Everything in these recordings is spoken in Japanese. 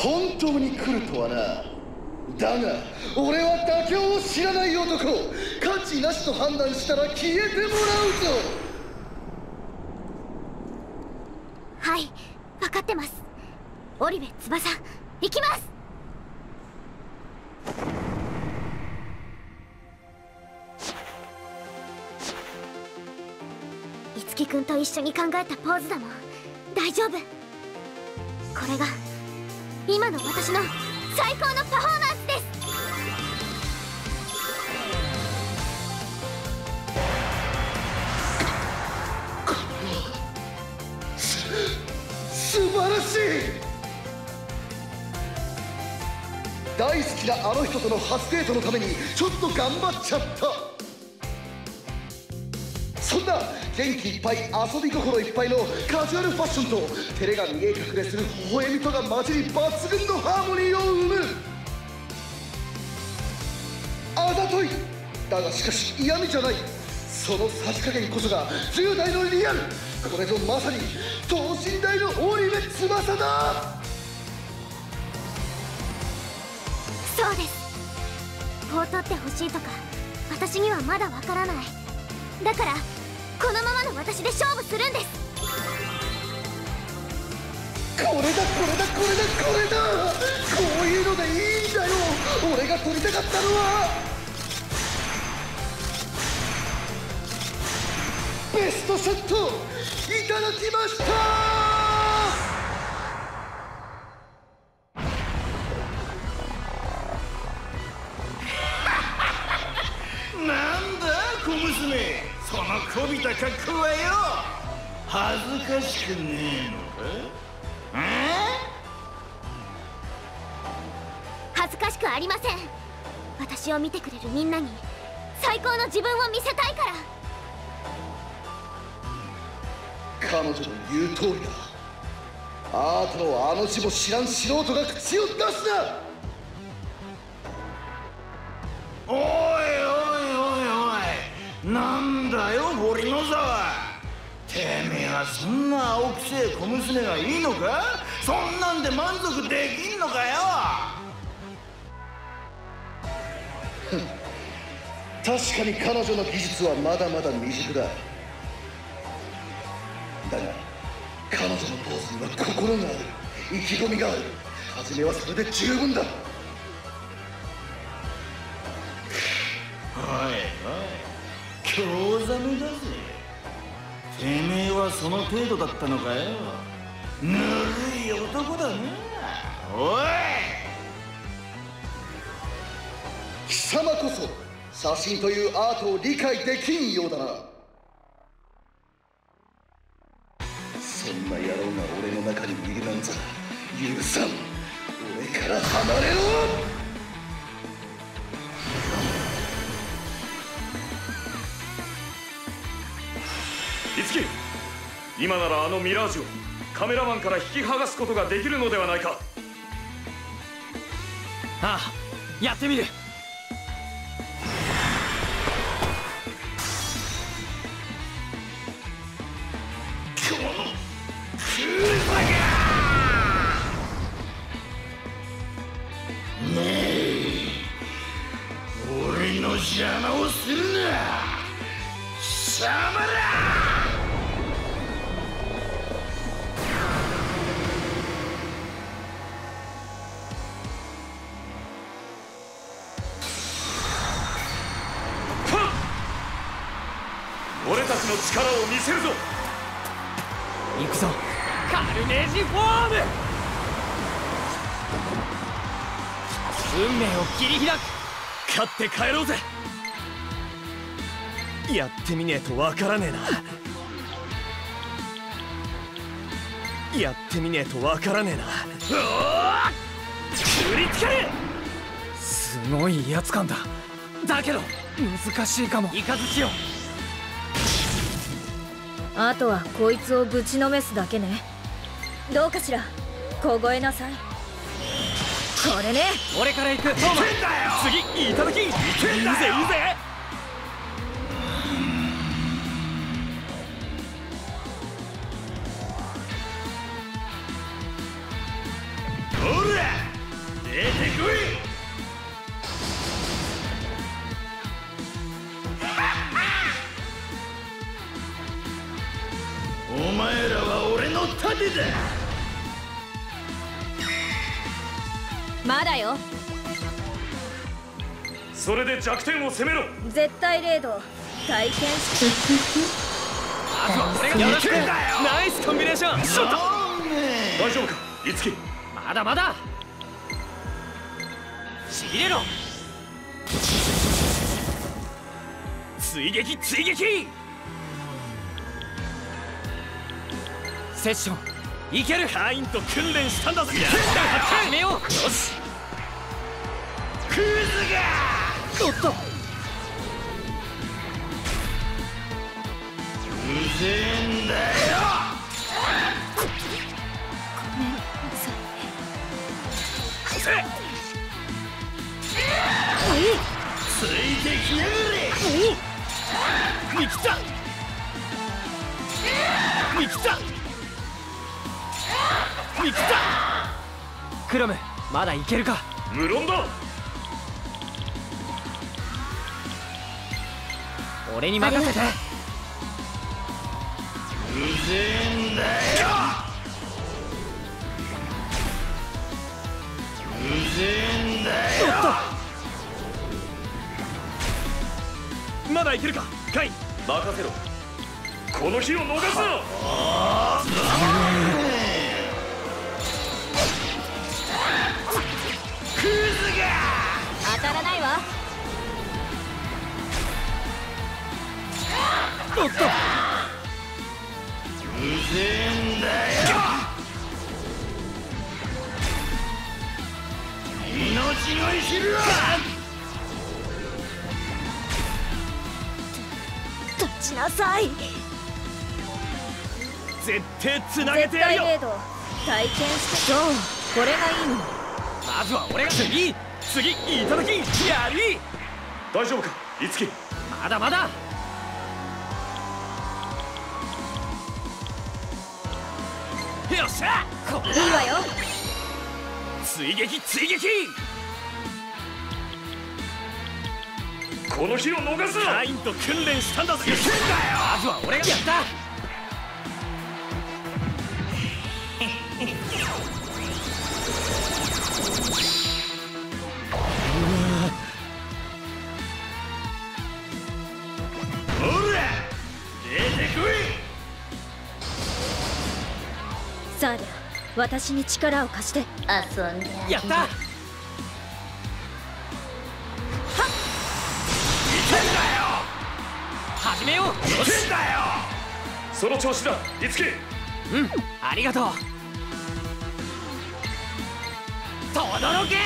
本当に来るとはな。だが俺は妥協を知らない男。価値なしと判断したら消えてもらうぞ。 はい、分かってます。織部翼、行きます。樹君と一緒に考えたポーズだもん。大丈夫。これが今の私の最高のパフォーマンスです。 素晴らしい。大好きなあの人との初デートのためにちょっと頑張っちゃった。そんな元気いっぱい遊び心いっぱいのカジュアルファッションと照れが見え隠れする微笑みとが混じり抜群のハーモニーを生む。あざとい。だがしかし嫌味じゃない。そのさじ加減こそが10代のリアル。これぞまさに等身大の織部翼だ。 そうです。こう取ってほしいとか私にはまだわからない。だからこのままの私で勝負するんです。 これだこれだこれだこれだ。こういうのでいいんだよ。俺が取りたかったのはベストショット。いただきました。 なんだ小娘、そのこびた格好はよ、恥ずかしくねえのか？ 恥ずかしくありません。私を見てくれるみんなに最高の自分を見せたいから。 彼女の言う通りだ。アートのあの字も知らん素人が口を出すな。 おいおいおいおい、なんだよ堀野沢。てめえはそんな青くせえ小娘がいいのか？そんなんで満足できんのかよ。 確かに彼女の技術はまだまだ未熟だ。だが彼女のポーズには心がある。意気込みがある。初めはそれで十分だ。 おいおい、興ざめだぜ。てめえはその程度だったのかよ。ぬるい男だな。おい、 貴様こそ写真というアートを理解できんようだな。そんな野郎が俺の中にいるなんざ許さん。俺から離れろ。 樹、今ならあのミラージュをカメラマンから引き剥がすことができるのではないか。 ああ、やってみる。 このクールさがねえ、俺の邪魔をするな貴様ら。 俺たちの力を見せるぞ。 行くぞ、カルネージフォーム。運命を切り開く。 勝って帰ろうぜ。やってみねえとわからねえな。やってみねえとわからねえな。振りつける。 すごい威圧感だ。だけど難しいかも。イカズチよ。 あとはこいつをぶちのめすだけね。どうかしら、凍えなさい。これね。 俺から行く。 次いただき。いいぜいいぜ。 ほら出てこい。お前らは俺の盾だ。 まだよ。 それで弱点を攻めろ。 絶対0度体験してよろしく。ナイスコンビネーション。ショット。 大丈夫かいつき。 まだまだ。しびれろ。追撃追撃。セッションいける。カインと訓練したんだぜ。始めよう。よし。 クズがおっと。 うぜえんだよ。 せっついてきやがれ。 見切った見切った見切った。クロムまだいけるか。 無論だ。 俺に任せて。 うぜえんだよ。うぜえんだよ。 まだいけるかカイン。任せろ。この日を逃すな。 クズが当たらないわ。 おっと。 うぜえんだよ。命乞いしろ。 立ちなさい。 絶対つなげ絶対てやるよ。 0度体験してそう。これがいいの。 まずは俺が次いただきやり。 大丈夫かいつき。 まだまだ。よっしゃ。これいいわよ。 追撃追撃。 この日を逃すな。 カインと訓練したんだぜ。まずは俺がやった。 ほら出てこい。 さあで私に力を貸して。 遊んでやった。始めよう。よし。 その調子だいつき。 うんありがとう。とどろけ。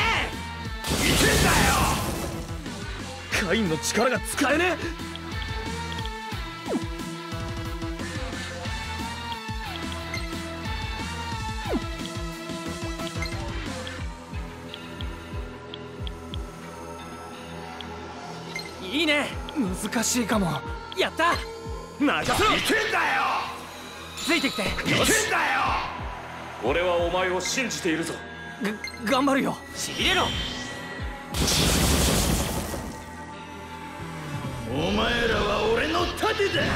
カインの力が使えねえ。いいね。難しいかも。やった。任せろ。ついてきて。よし。 俺はお前を信じているぞ。 頑張るよ。しびれろ。 お前らは俺の盾だ。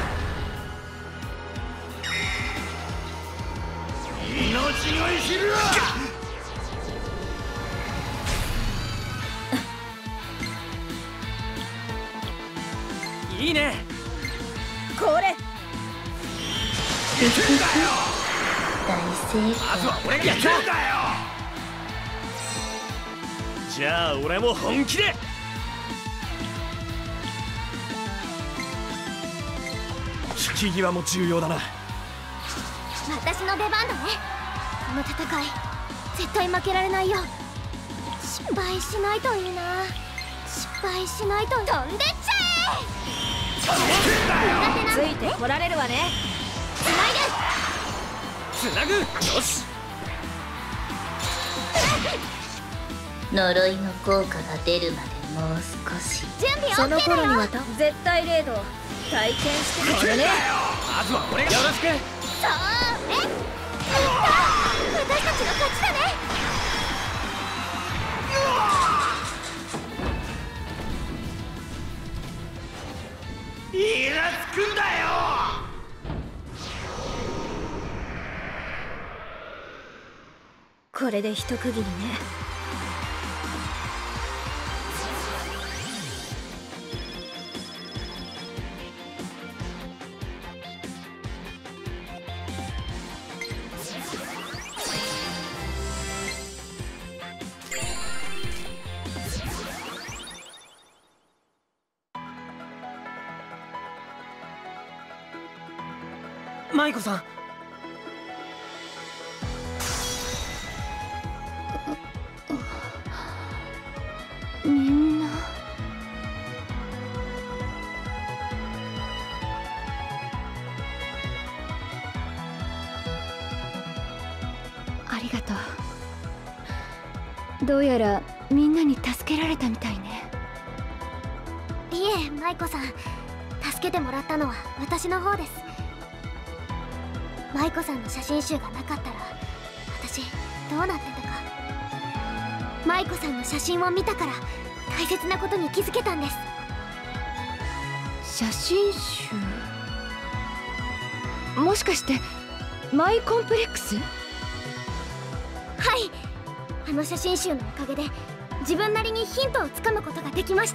命乞いしろ。 いいね。 これ大正まずは俺がやった。じゃあ俺も本気で。引き際も重要だな。 私の出番だね。この戦い絶対負けられないよ。失敗しないといいな。失敗しないと。飛んでっちゃえ。 ついてこられるわね。 つないで。 つなぐ。よし。 呪いの効果が出るまでもう少し。準備 OK だよ。 その頃には絶対0度体験してこれね。 まずは俺がよろしく。 そうね。私たちの勝ちだね。 イラつくんだよ。 これで一区切りね。 舞子さん、 みんなありがとう。どうやらみんなに助けられたみたいね。いえ、舞子さん、助けてもらったのは私の方です。舞子さんの写真集がなかったら私どうなってたか。舞子さんの写真を見たから大切なことに気づけたんです。写真集、もしかしてマイコンプレックス？はい、あの写真集のおかげで自分なりにヒントをつかむことができました。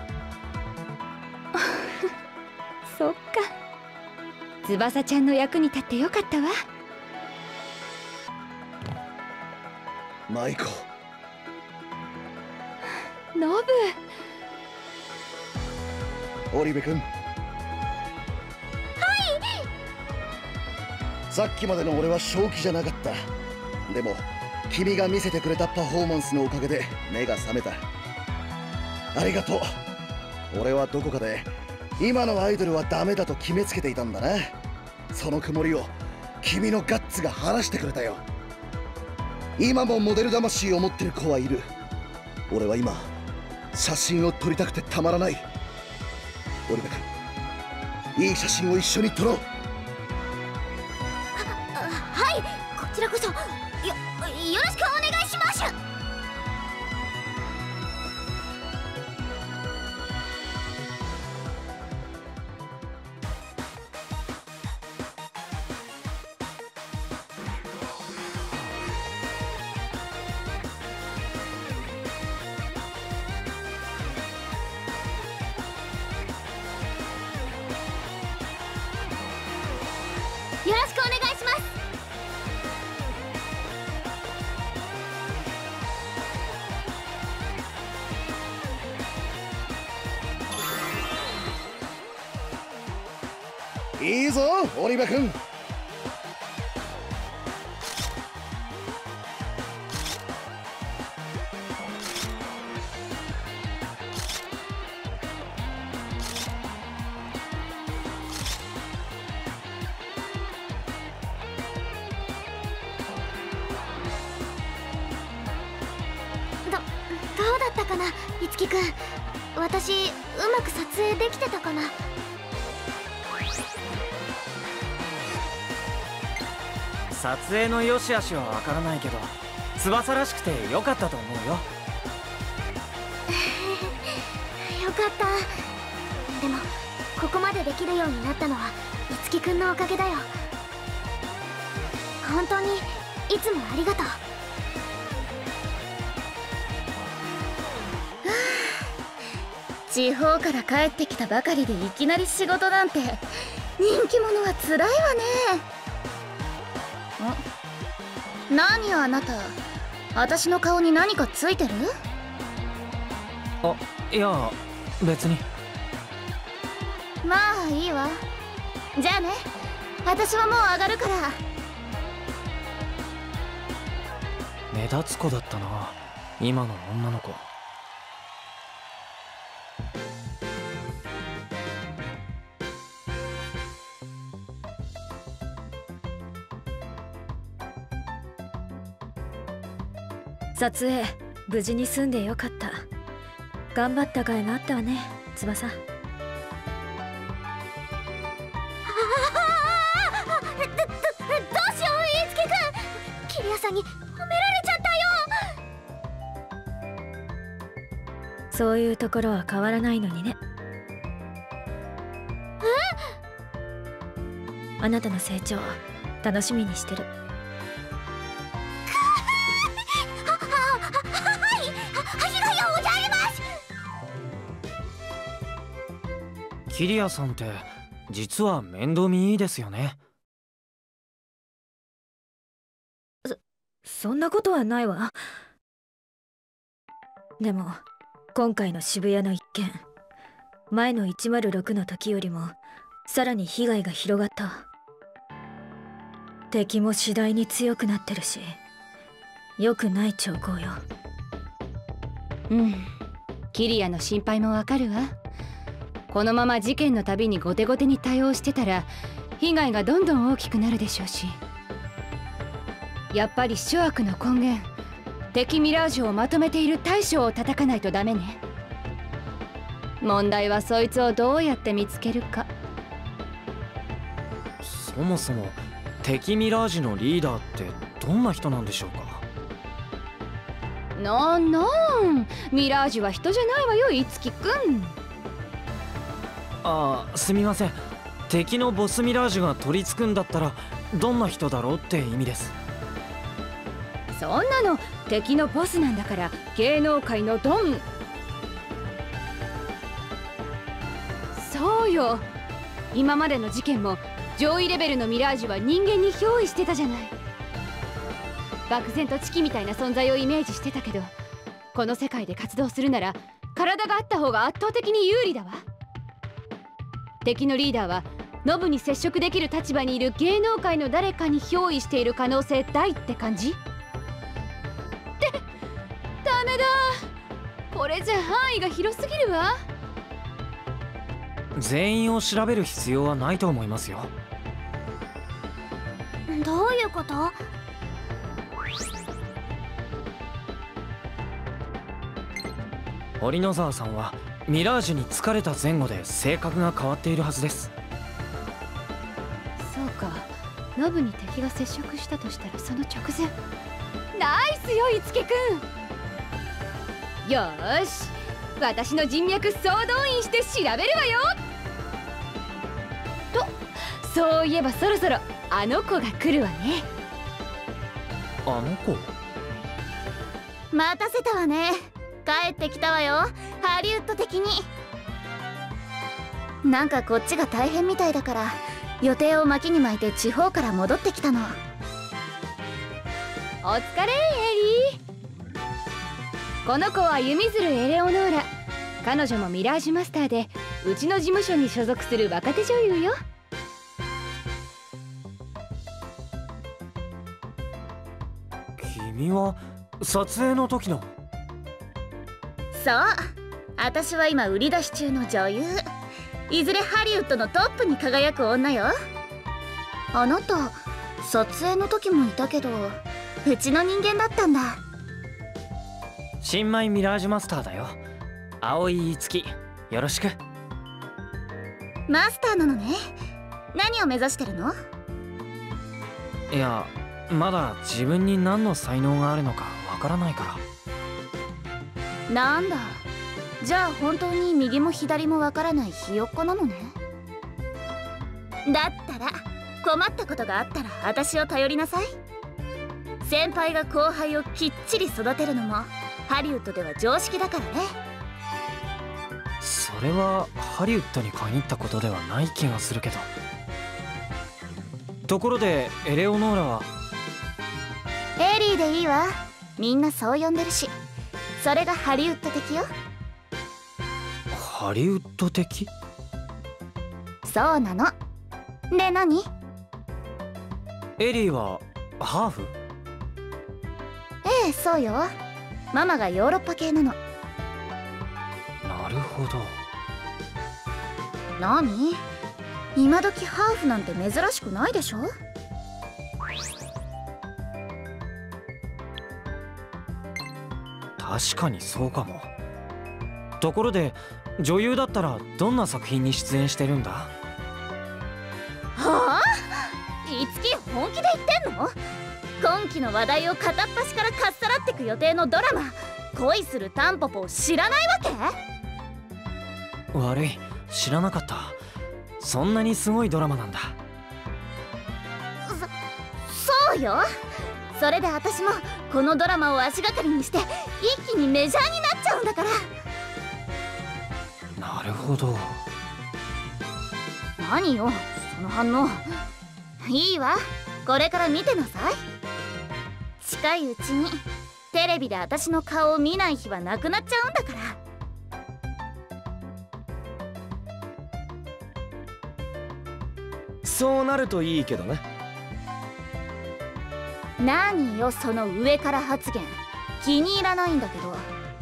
そっか、翼ちゃんの役に立ってよかったわ。 マイコ、 ノブ。 織部君。はい。さっきまでの俺は正気じゃなかった。でも君が見せてくれたパフォーマンスのおかげで目が覚めた。ありがとう。俺はどこかで今のアイドルはダメだと決めつけていたんだな。その曇りを君のガッツが晴らしてくれたよ。今もモデル魂を持ってる子はいる。俺は今写真を撮りたくてたまらない。織部君、いい写真を一緒に撮ろう。 はい、こちらこそよろしくお願いします。よろしくお願いします。 いいぞ、織部君。 どうだったかな、いつきくん。私、うまく撮影できてたかな。 撮影の良し悪しはわからないけど、翼らしくて良かったと思うよ。 よかった。でもここまでできるようになったのはいつきくんのおかげだよ。本当にいつもありがとう。地方から帰ってきたばかりでいきなり仕事なんて、人気者はつらいわね。何よあなた、私の顔に何かついてる？ あ、いや別に。 まあいいわ。じゃあね、私はもう上がるから。 目立つ子だったな、今の女の子。 撮影無事に済んでよかった。頑張った甲斐があったわね、翼。 どうしよう、いつきくん。キリアさんに褒められちゃったよ。 そういうところは変わらないのにね。あなたの成長楽しみにしてる。 キリアさんって実は面倒見いいですよね。 そんなことはないわ。でも今回の渋谷の一件、前の106の時よりもさらに被害が広がった。敵も次第に強くなってるし、良くない兆候よ。 キリアの心配もわかるわ。このまま事件のたびに後手後手に対応してたら被害がどんどん大きくなるでしょうし、やっぱり諸悪の根源、敵ミラージュをまとめている大将を叩かないとダメね。問題はそいつをどうやって見つけるか。 そもそも敵ミラージュのリーダーってどんな人なんでしょうか。 なんミラージュは人じゃないわよ、いつきくん。 すみません。敵のボスミラージュが取り付くんだったらどんな人だろうって意味です。 そんなの敵のボスなんだから、芸能界のドン。そうよ、今までの事件も上位レベルのミラージュは人間に憑依してたじゃない。漠然とチキみたいな存在をイメージしてたけど、この世界で活動するなら体があった方が圧倒的に有利だわ。敵のリーダーはノブに接触できる立場にいる芸能界の誰かに憑依している可能性大って感じ？ダメだ、これじゃ範囲が広すぎるわ。 全員を調べる必要はないと思いますよ。 どういうこと？ 堀野沢さんはミラージュに疲れた前後で性格が変わっているはずです。 そうか、ノブに敵が接触したとしたらその直前。ナイスよ、いつきくん。よーし、私の人脈総動員して調べるわよ。と、そういえばそろそろあの子が来るわね。 あの子？ 待たせたわね。帰ってきたわよ、ハリウッド的に。なんかこっちが大変みたいだから予定を巻きに巻いて地方から戻ってきたの。 お疲れエリー。この子は弓鶴エレオノーラ。彼女もミラージュマスターでうちの事務所に所属する若手女優よ。 君は撮影の時の？ そう、私は今売り出し中の女優。いずれハリウッドのトップに輝く女よ。あなた撮影の時もいたけどうちの人間だったんだ。 新米ミラージュマスターだよ、青井いつき。よろしく。 マスターなのね。何を目指してるの？ いや、まだ自分に何の才能があるのかわからないから。 なんだ、じゃあ本当に右も左もわからないひよっこなのね。だったら困ったことがあったら私を頼りなさい。先輩が後輩をきっちり育てるのもハリウッドでは常識だからね。 それはハリウッドに限ったことではない気がするけど。ところでエレオノーラは？ エリーでいいわ。みんなそう呼んでるし。それがハリウッド的よ。 ハリウッド的？ そうなの。で何？ エリーはハーフ？ ええ、そうよ。ママがヨーロッパ系なの。 なるほど。 何？今時ハーフなんて珍しくないでしょ？ 確かにそうかも。ところで女優だったらどんな作品に出演してるんだ？ はあ？いつき本気で言ってんの？今期の話題を片っ端からかっさらってく予定のドラマ恋するタンポポを知らないわけ？悪い、知らなかった。そんなにすごいドラマなんだ。 そうよ。それで私もこのドラマを足がかりにして一気にメジャーになっちゃうんだから。 なるほど。 何よその反応。いいわ、これから見てなさい。近いうちにテレビで私の顔を見ない日はなくなっちゃうんだから。 そうなるといいけどね。 何よその上から発言、気に入らないんだけど。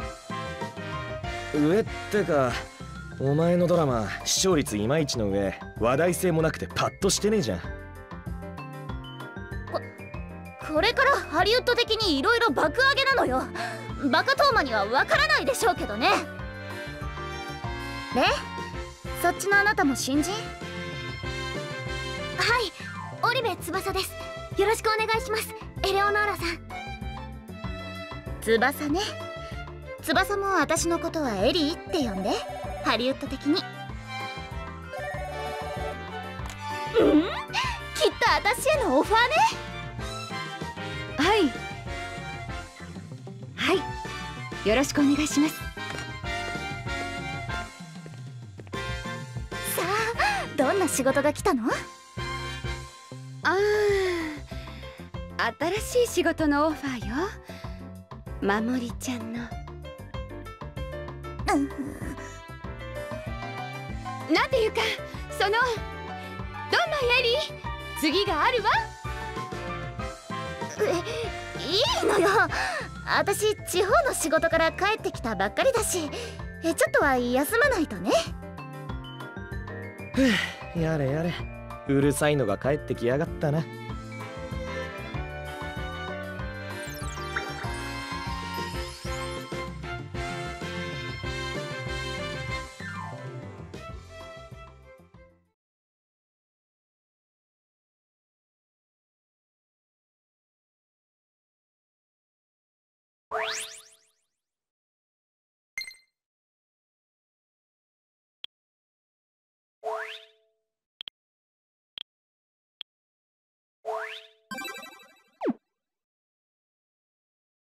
上ってか、お前のドラマ視聴率いまいちの上、話題性もなくてパッとしてねえじゃん。 これからハリウッド的にいろいろ爆上げなのよ。バカトーマにはわからないでしょうけどね。で、そっちのあなたも新人？ はい、織部翼です。よろしくお願いします、エレオノーラさん。 翼ね。翼も私のことはエリーって呼んで、ハリウッド的に。きっと私へのオファーね。 はいはい、よろしくお願いします。 さあ、どんな仕事が来たの？ 新しい仕事のオファーよ。まもりちゃんの。なんていうか、そのどんなエリー、次があるわ。 いいのよ。私地方の仕事から帰ってきたばっかりだし、ちょっとは休まないとね。 やれやれ、うるさいのが帰ってきやがったな。